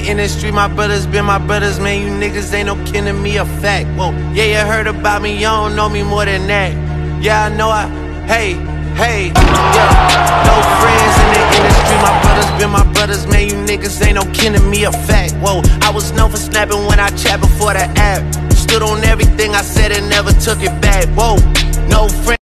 industry, my brothers been my brothers, man. You niggas ain't no kin to me, a fact. Whoa, yeah, you heard about me, you don't know me more than that. Yeah, I know hey, yeah. No friends in the industry, my brothers been my brothers, man. You niggas ain't no kin to me, a fact. Whoa, I was known for snapping when I chat before the app. Stood on everything I said and never took it back. Whoa, no friends.